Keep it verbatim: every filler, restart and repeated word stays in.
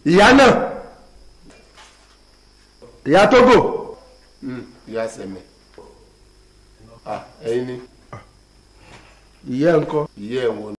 ìyá náà ìyá Tógò. ìyá sẹ̀mẹ̀ ẹ̀yin ni. ìyá ẹ̀ ń kọ́. ìyá ẹ̀ wo.